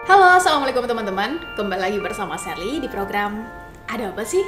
Halo, assalamualaikum teman-teman. Kembali lagi bersama Sally di program Ada Apa Sih?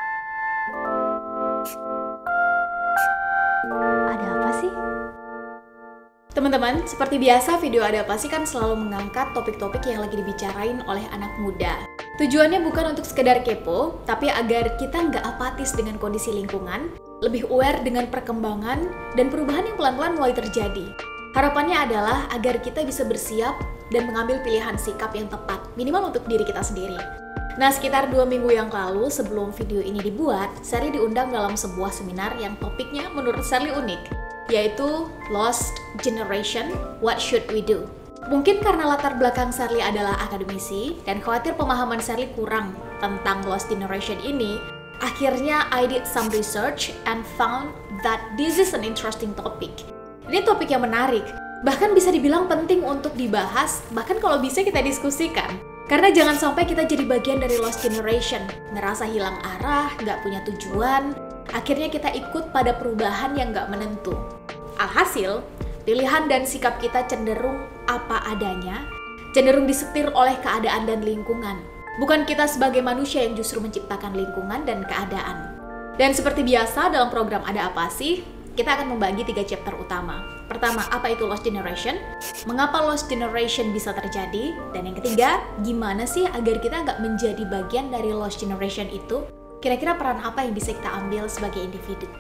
Ada apa sih? Teman-teman, seperti biasa video Ada Apa Sih kan selalu mengangkat topik-topik yang lagi dibicarain oleh anak muda. Tujuannya bukan untuk sekedar kepo, tapi agar kita nggak apatis dengan kondisi lingkungan, lebih aware dengan perkembangan dan perubahan yang pelan-pelan mulai terjadi. Harapannya adalah agar kita bisa bersiap dan mengambil pilihan sikap yang tepat, minimal untuk diri kita sendiri. Nah, sekitar 2 minggu yang lalu sebelum video ini dibuat, Sally diundang dalam sebuah seminar yang topiknya menurut Sally unik, yaitu Lost Generation, What Should We Do? Mungkin karena latar belakang Sally adalah akademisi dan khawatir pemahaman Sally kurang tentang Lost Generation ini, akhirnya I did some research and found that this is an interesting topic. Ini topik yang menarik, bahkan bisa dibilang penting untuk dibahas, bahkan kalau bisa kita diskusikan. Karena jangan sampai kita jadi bagian dari lost generation, ngerasa hilang arah, nggak punya tujuan, akhirnya kita ikut pada perubahan yang nggak menentu. Alhasil, pilihan dan sikap kita cenderung apa adanya, cenderung disetir oleh keadaan dan lingkungan. Bukan kita sebagai manusia yang justru menciptakan lingkungan dan keadaan. Dan seperti biasa dalam program Ada Apa Sih? Kita akan membagi 3 chapter utama. Pertama, apa itu lost generation? Mengapa lost generation bisa terjadi? Dan yang ketiga, gimana sih agar kita nggak menjadi bagian dari lost generation itu? Kira-kira peran apa yang bisa kita ambil sebagai individu?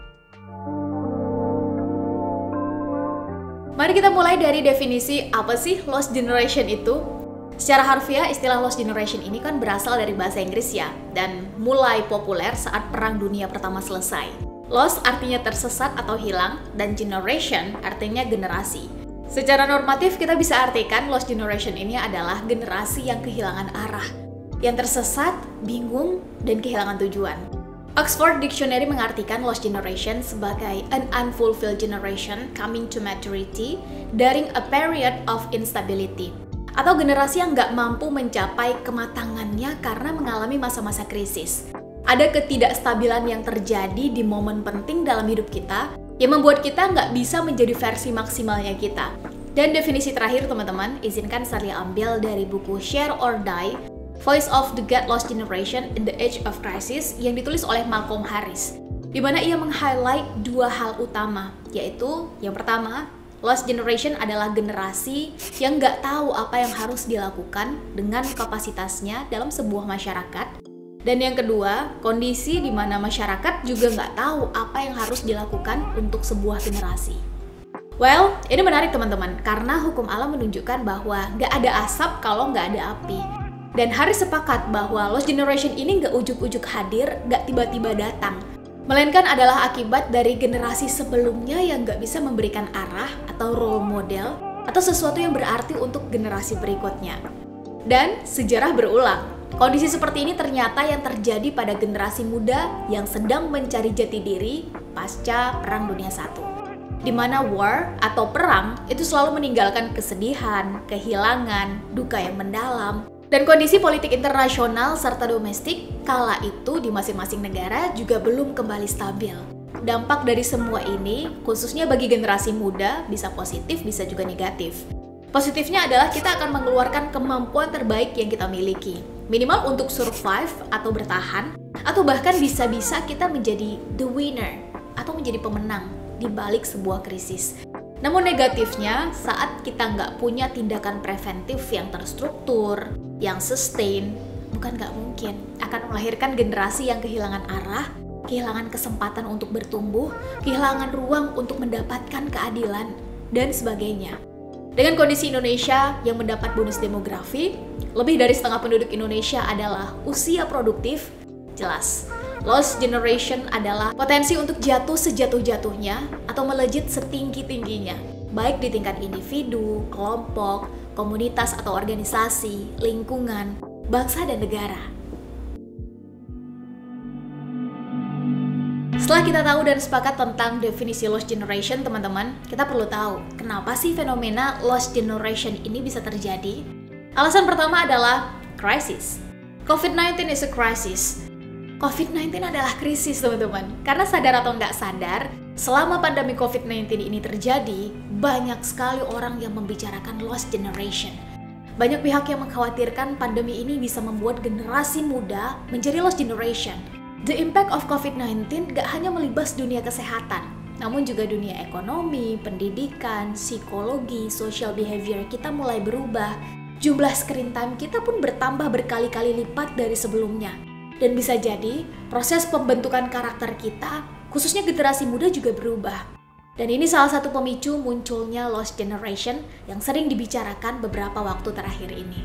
Mari kita mulai dari definisi apa sih lost generation itu? Secara harfiah, istilah lost generation ini kan berasal dari bahasa Inggris ya, dan mulai populer saat Perang Dunia Pertama selesai. Lost artinya tersesat atau hilang, dan generation artinya generasi. Secara normatif kita bisa artikan lost generation ini adalah generasi yang kehilangan arah, yang tersesat, bingung, dan kehilangan tujuan. Oxford Dictionary mengartikan lost generation sebagai an unfulfilled generation coming to maturity during a period of instability, atau generasi yang nggak mampu mencapai kematangannya karena mengalami masa-masa krisis. Ada ketidakstabilan yang terjadi di momen penting dalam hidup kita yang membuat kita nggak bisa menjadi versi maksimalnya kita. Dan definisi terakhir teman-teman, izinkan saya ambil dari buku Share or Die, Voice of the Get Lost Generation in the Age of Crisis yang ditulis oleh Malcolm Harris, di mana ia meng-highlight 2 hal utama, yaitu yang pertama, lost generation adalah generasi yang nggak tahu apa yang harus dilakukan dengan kapasitasnya dalam sebuah masyarakat. Dan yang kedua, kondisi di mana masyarakat juga nggak tahu apa yang harus dilakukan untuk sebuah generasi. Well, ini menarik teman-teman, karena hukum alam menunjukkan bahwa nggak ada asap kalau nggak ada api. Dan Harris sepakat bahwa lost generation ini nggak ujuk-ujuk hadir, nggak tiba-tiba datang. Melainkan adalah akibat dari generasi sebelumnya yang nggak bisa memberikan arah atau role model, atau sesuatu yang berarti untuk generasi berikutnya. Dan sejarah berulang. Kondisi seperti ini ternyata yang terjadi pada generasi muda yang sedang mencari jati diri pasca Perang Dunia I, di mana war atau perang itu selalu meninggalkan kesedihan, kehilangan, duka yang mendalam, dan kondisi politik internasional serta domestik kala itu di masing-masing negara juga belum kembali stabil. Dampak dari semua ini, khususnya bagi generasi muda, bisa positif, bisa juga negatif. Positifnya adalah kita akan mengeluarkan kemampuan terbaik yang kita miliki, minimal untuk survive atau bertahan, atau bahkan bisa-bisa kita menjadi the winner atau menjadi pemenang di balik sebuah krisis. Namun negatifnya, saat kita nggak punya tindakan preventif yang terstruktur, yang sustain, bukan nggak mungkin, akan melahirkan generasi yang kehilangan arah, kehilangan kesempatan untuk bertumbuh, kehilangan ruang untuk mendapatkan keadilan, dan sebagainya. Dengan kondisi Indonesia yang mendapat bonus demografi, lebih dari setengah penduduk Indonesia adalah usia produktif, jelas. Lost generation adalah potensi untuk jatuh sejatuh-jatuhnya atau melejit setinggi-tingginya, baik di tingkat individu, kelompok, komunitas atau organisasi, lingkungan, bangsa dan negara. Setelah kita tahu dan sepakat tentang definisi lost generation, teman-teman, kita perlu tahu kenapa sih fenomena lost generation ini bisa terjadi. Alasan pertama adalah crisis. COVID-19 is a crisis. COVID-19 adalah krisis, teman-teman. Karena sadar atau nggak sadar, selama pandemi COVID-19 ini terjadi, banyak sekali orang yang membicarakan lost generation. Banyak pihak yang mengkhawatirkan pandemi ini bisa membuat generasi muda menjadi lost generation. The impact of COVID-19 gak hanya melibas dunia kesehatan, namun juga dunia ekonomi, pendidikan, psikologi, social behavior kita mulai berubah. Jumlah screen time kita pun bertambah berkali-kali lipat dari sebelumnya. Dan bisa jadi proses pembentukan karakter kita, khususnya generasi muda juga berubah. Dan ini salah satu pemicu munculnya lost generation yang sering dibicarakan beberapa waktu terakhir ini.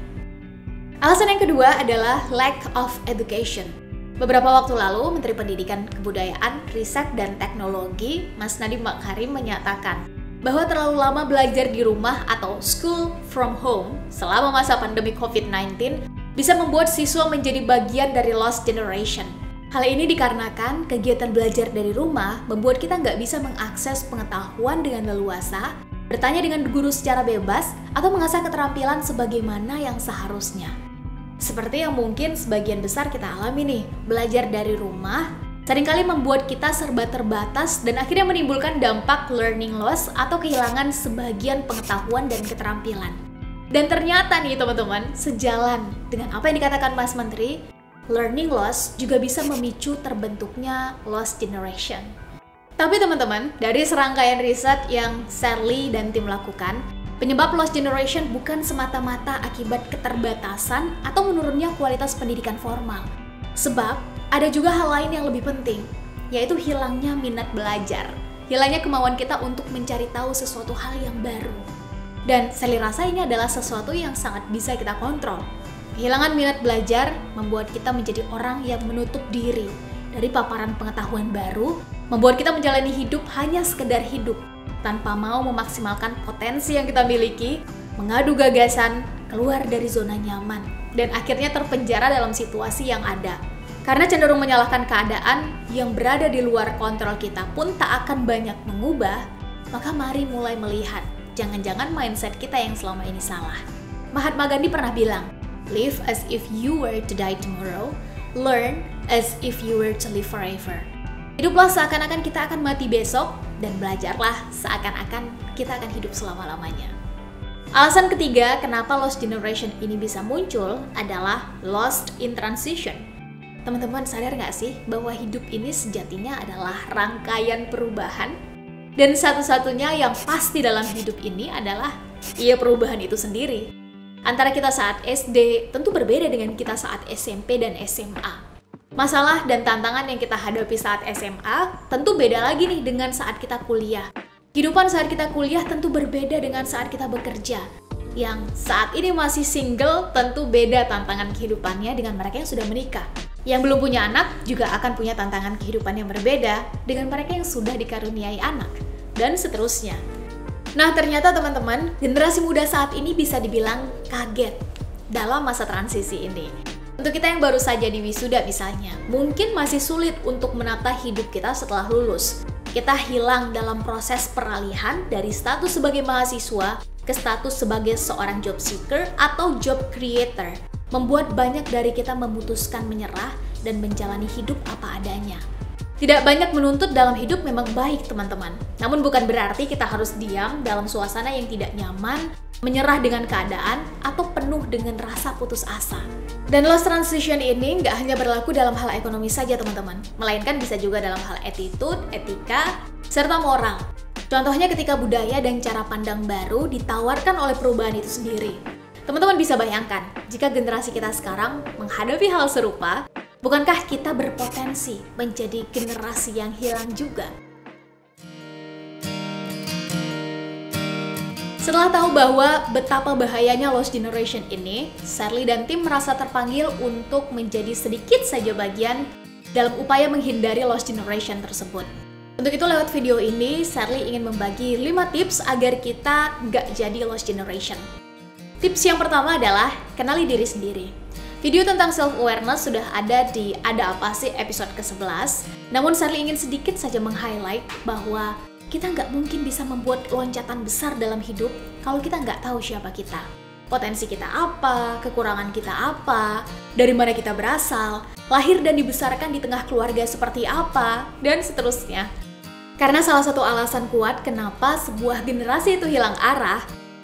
Alasan yang kedua adalah lack of education. Beberapa waktu lalu, Menteri Pendidikan, Kebudayaan, Riset, dan Teknologi, Mas Nadiem Makarim menyatakan bahwa terlalu lama belajar di rumah atau school from home selama masa pandemi COVID-19 bisa membuat siswa menjadi bagian dari lost generation. Hal ini dikarenakan kegiatan belajar dari rumah membuat kita nggak bisa mengakses pengetahuan dengan leluasa, bertanya dengan guru secara bebas, atau mengasah keterampilan sebagaimana yang seharusnya. Seperti yang mungkin sebagian besar kita alami nih, belajar dari rumah seringkali membuat kita serba terbatas dan akhirnya menimbulkan dampak learning loss atau kehilangan sebagian pengetahuan dan keterampilan. Dan ternyata nih teman-teman, sejalan dengan apa yang dikatakan Mas Menteri, learning loss juga bisa memicu terbentuknya lost generation. Tapi teman-teman, dari serangkaian riset yang Sally dan tim lakukan, penyebab lost generation bukan semata-mata akibat keterbatasan atau menurunnya kualitas pendidikan formal. Sebab, ada juga hal lain yang lebih penting, yaitu hilangnya minat belajar. Hilangnya kemauan kita untuk mencari tahu sesuatu hal yang baru. Dan Sally rasa ini adalah sesuatu yang sangat bisa kita kontrol. Kehilangan minat belajar membuat kita menjadi orang yang menutup diri dari paparan pengetahuan baru, membuat kita menjalani hidup hanya sekedar hidup, tanpa mau memaksimalkan potensi yang kita miliki, mengadu gagasan, keluar dari zona nyaman, dan akhirnya terpenjara dalam situasi yang ada. Karena cenderung menyalahkan keadaan yang berada di luar kontrol kita pun tak akan banyak mengubah, maka mari mulai melihat, jangan-jangan mindset kita yang selama ini salah. Mahatma Gandhi pernah bilang, live as if you were to die tomorrow, learn as if you were to live forever. Hiduplah seakan-akan kita akan mati besok, dan belajarlah seakan-akan kita akan hidup selama-lamanya. Alasan ketiga kenapa lost generation ini bisa muncul adalah lost in transition. Teman-teman sadar nggak sih bahwa hidup ini sejatinya adalah rangkaian perubahan? Dan satu-satunya yang pasti dalam hidup ini adalah perubahan itu sendiri. Antara kita saat SD tentu berbeda dengan kita saat SMP dan SMA. Masalah dan tantangan yang kita hadapi saat SMA tentu beda lagi nih dengan saat kita kuliah. Kehidupan saat kita kuliah tentu berbeda dengan saat kita bekerja. Yang saat ini masih single tentu beda tantangan kehidupannya dengan mereka yang sudah menikah. Yang belum punya anak juga akan punya tantangan kehidupan yang berbeda dengan mereka yang sudah dikaruniai anak. Dan seterusnya. Nah, ternyata teman-teman, generasi muda saat ini bisa dibilang kaget dalam masa transisi ini. Untuk kita yang baru saja di wisuda misalnya, mungkin masih sulit untuk menata hidup kita setelah lulus. Kita hilang dalam proses peralihan dari status sebagai mahasiswa ke status sebagai seorang job seeker atau job creator. Membuat banyak dari kita memutuskan menyerah dan menjalani hidup apa adanya. Tidak banyak menuntut dalam hidup memang baik, teman-teman. Namun bukan berarti kita harus diam dalam suasana yang tidak nyaman, menyerah dengan keadaan, atau penuh dengan rasa putus asa. Dan lost transition ini nggak hanya berlaku dalam hal ekonomi saja, teman-teman. Melainkan bisa juga dalam hal attitude, etika, serta moral. Contohnya ketika budaya dan cara pandang baru ditawarkan oleh perubahan itu sendiri. Teman-teman bisa bayangkan, jika generasi kita sekarang menghadapi hal serupa, bukankah kita berpotensi menjadi generasi yang hilang juga? Setelah tahu bahwa betapa bahayanya lost generation ini, Sally dan tim merasa terpanggil untuk menjadi sedikit saja bagian dalam upaya menghindari lost generation tersebut. Untuk itu lewat video ini, Sally ingin membagi 5 tips agar kita nggak jadi lost generation. Tips yang pertama adalah kenali diri sendiri. Video tentang self-awareness sudah ada di Ada Apa Sih episode ke-11, namun Sally ingin sedikit saja meng-highlight bahwa kita nggak mungkin bisa membuat loncatan besar dalam hidup kalau kita nggak tahu siapa kita. Potensi kita apa, kekurangan kita apa, dari mana kita berasal, lahir dan dibesarkan di tengah keluarga seperti apa, dan seterusnya. Karena salah satu alasan kuat kenapa sebuah generasi itu hilang arah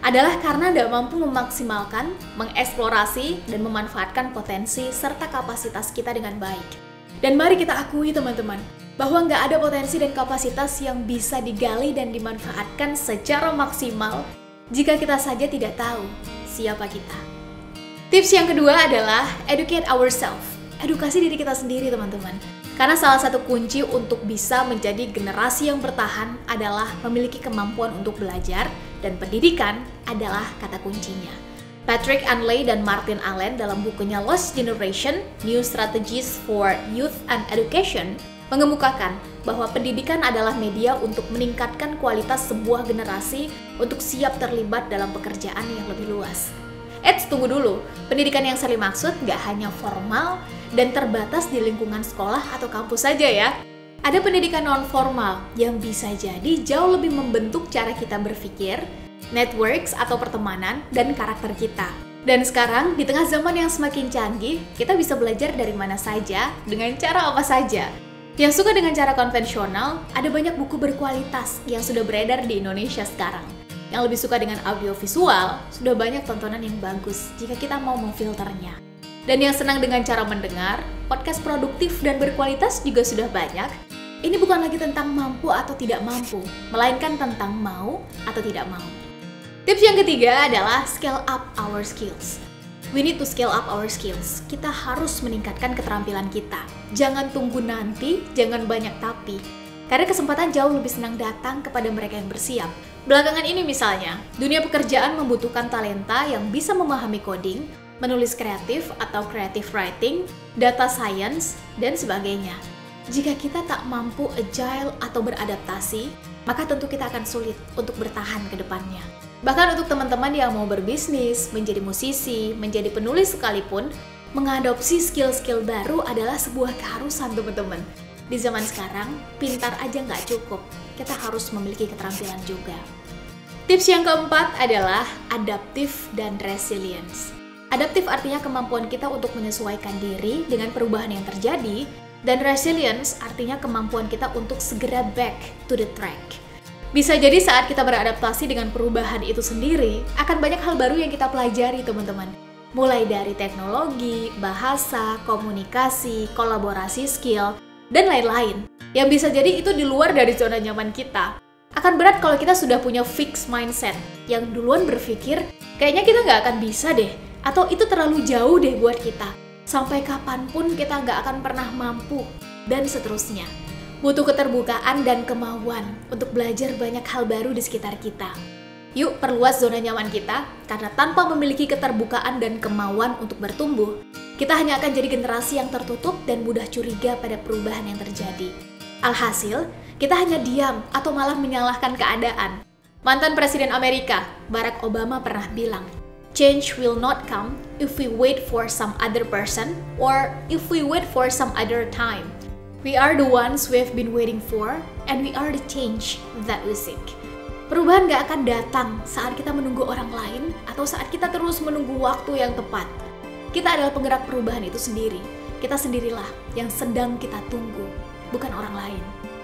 adalah karena tidak mampu memaksimalkan, mengeksplorasi, dan memanfaatkan potensi serta kapasitas kita dengan baik. Dan mari kita akui teman-teman, bahwa nggak ada potensi dan kapasitas yang bisa digali dan dimanfaatkan secara maksimal jika kita saja tidak tahu siapa kita. Tips yang kedua adalah educate ourselves. Edukasi diri kita sendiri teman-teman. Karena salah satu kunci untuk bisa menjadi generasi yang bertahan adalah memiliki kemampuan untuk belajar, dan pendidikan adalah kata kuncinya. Patrick Anley dan Martin Allen dalam bukunya Lost Generation, New Strategies for Youth and Education mengemukakan bahwa pendidikan adalah media untuk meningkatkan kualitas sebuah generasi untuk siap terlibat dalam pekerjaan yang lebih luas. Tunggu dulu, pendidikan yang saya maksud nggak hanya formal dan terbatas di lingkungan sekolah atau kampus saja ya. Ada pendidikan non-formal yang bisa jadi jauh lebih membentuk cara kita berpikir, networks atau pertemanan, dan karakter kita. Dan sekarang, di tengah zaman yang semakin canggih, kita bisa belajar dari mana saja, dengan cara apa saja. Yang suka dengan cara konvensional, ada banyak buku berkualitas yang sudah beredar di Indonesia sekarang. Yang lebih suka dengan audiovisual, sudah banyak tontonan yang bagus jika kita mau memfilternya. Dan yang senang dengan cara mendengar, podcast produktif dan berkualitas juga sudah banyak. Ini bukan lagi tentang mampu atau tidak mampu, melainkan tentang mau atau tidak mau. Tips yang ketiga adalah scale up our skills. We need to scale up our skills. Kita harus meningkatkan keterampilan kita. Jangan tunggu nanti, jangan banyak tapi. Karena kesempatan jauh lebih senang datang kepada mereka yang bersiap. Belakangan ini misalnya, dunia pekerjaan membutuhkan talenta yang bisa memahami coding, menulis kreatif atau creative writing, data science, dan sebagainya. Jika kita tak mampu agile atau beradaptasi, maka tentu kita akan sulit untuk bertahan ke depannya. Bahkan untuk teman-teman yang mau berbisnis, menjadi musisi, menjadi penulis sekalipun, mengadopsi skill-skill baru adalah sebuah keharusan teman-teman. Di zaman sekarang, pintar aja nggak cukup, kita harus memiliki keterampilan juga. Tips yang keempat adalah adaptif dan resilience. Adaptif artinya kemampuan kita untuk menyesuaikan diri dengan perubahan yang terjadi, dan resilience artinya kemampuan kita untuk segera back to the track. Bisa jadi saat kita beradaptasi dengan perubahan itu sendiri, akan banyak hal baru yang kita pelajari teman-teman. Mulai dari teknologi, bahasa, komunikasi, kolaborasi skill, dan lain-lain. Yang bisa jadi itu di luar dari zona nyaman kita. Akan berat kalau kita sudah punya fixed mindset, yang duluan berpikir, kayaknya kita nggak akan bisa deh, atau itu terlalu jauh deh buat kita. Sampai kapanpun kita nggak akan pernah mampu, dan seterusnya. Butuh keterbukaan dan kemauan untuk belajar banyak hal baru di sekitar kita. Yuk perluas zona nyaman kita, karena tanpa memiliki keterbukaan dan kemauan untuk bertumbuh, kita hanya akan jadi generasi yang tertutup dan mudah curiga pada perubahan yang terjadi. Alhasil, kita hanya diam atau malah menyalahkan keadaan. Mantan Presiden Amerika, Barack Obama pernah bilang, "Change will not come if we wait for some other person or if we wait for some other time. We are the ones we have been waiting for, and we are the change that we seek." Perubahan gak akan datang saat kita menunggu orang lain atau saat kita terus menunggu waktu yang tepat. Kita adalah penggerak perubahan itu sendiri. Kita sendirilah yang sedang kita tunggu, bukan orang lain.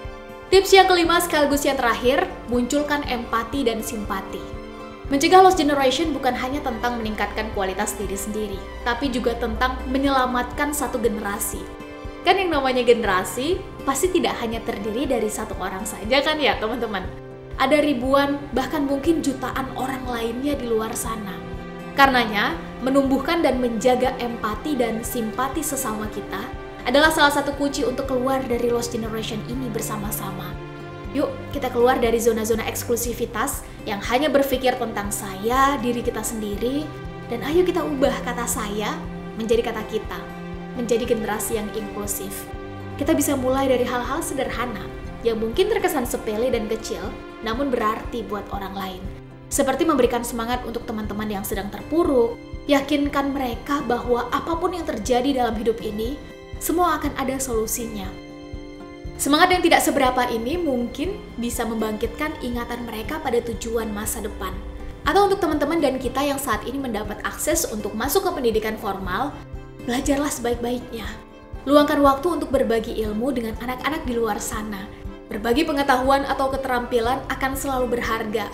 Tips yang kelima sekaligus yang terakhir, munculkan empati dan simpati. Mencegah lost generation bukan hanya tentang meningkatkan kualitas diri sendiri, tapi juga tentang menyelamatkan satu generasi. Kan yang namanya generasi, pasti tidak hanya terdiri dari satu orang saja kan ya teman-teman. Ada ribuan, bahkan mungkin jutaan orang lainnya di luar sana. Karenanya, menumbuhkan dan menjaga empati dan simpati sesama kita adalah salah satu kunci untuk keluar dari lost generation ini bersama-sama. Yuk, kita keluar dari zona-zona eksklusivitas yang hanya berpikir tentang saya, diri kita sendiri, dan ayo kita ubah kata saya menjadi kata kita, menjadi generasi yang inklusif. Kita bisa mulai dari hal-hal sederhana yang mungkin terkesan sepele dan kecil, namun berarti buat orang lain. Seperti memberikan semangat untuk teman-teman yang sedang terpuruk, yakinkan mereka bahwa apapun yang terjadi dalam hidup ini, semua akan ada solusinya. Semangat yang tidak seberapa ini mungkin bisa membangkitkan ingatan mereka pada tujuan masa depan. Atau untuk teman-teman dan kita yang saat ini mendapat akses untuk masuk ke pendidikan formal, belajarlah sebaik-baiknya. Luangkan waktu untuk berbagi ilmu dengan anak-anak di luar sana. Berbagi pengetahuan atau keterampilan akan selalu berharga.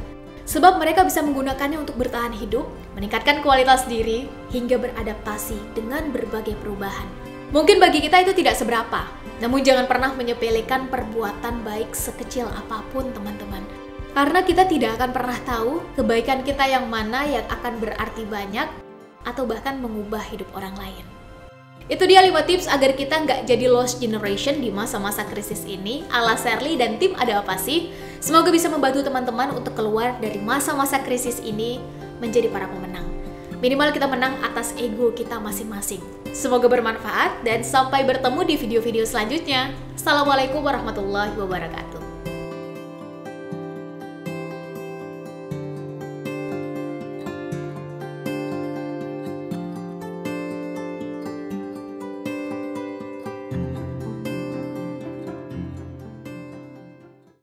Sebab mereka bisa menggunakannya untuk bertahan hidup, meningkatkan kualitas diri, hingga beradaptasi dengan berbagai perubahan. Mungkin bagi kita itu tidak seberapa, namun jangan pernah menyepelekan perbuatan baik sekecil apapun, teman-teman. Karena kita tidak akan pernah tahu kebaikan kita yang mana yang akan berarti banyak atau bahkan mengubah hidup orang lain. Itu dia 5 tips agar kita nggak jadi lost generation di masa-masa krisis ini. Ala Sherly dan tim Ada Apa Sih? Semoga bisa membantu teman-teman untuk keluar dari masa-masa krisis ini menjadi para pemenang. Minimal kita menang atas ego kita masing-masing. Semoga bermanfaat dan sampai bertemu di video-video selanjutnya. Assalamualaikum warahmatullahi wabarakatuh.